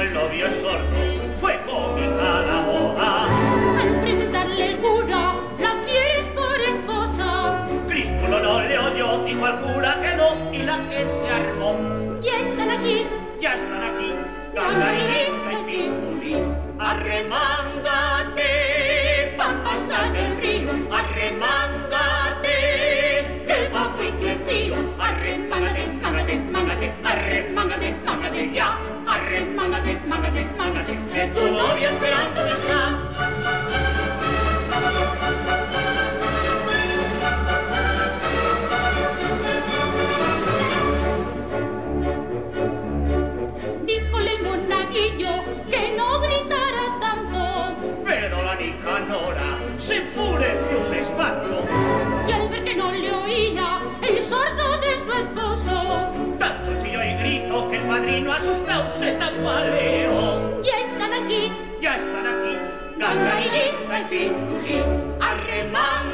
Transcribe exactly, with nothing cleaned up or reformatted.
el novio es sordo, fue cómica la boda. Al preguntarle el cura, ¿la quieres por esposa? Críspulo no le oyó, dijo al cura que no, y la que se armó. Ya están aquí, Ya están aquí, Gangaririta y Pingulín. Arremángate, pa' pasar el río, arremángate, que va muy crecido. Arremángate, mángate, mángate, arremángate, mángate ya. Arremángate, mángate, mángate, que tu novia esperando está. díjole Monaguillo que no gritara tanto. Pero la Nicanora se enfureció de espanto. Y al ver que no le oía el sordo de su esposo, Tanto chillo y grito que el padrino asustado se tambaleó. ya están aquí, Ya están aquí, Gangaririta y Pingulín. Arremángate.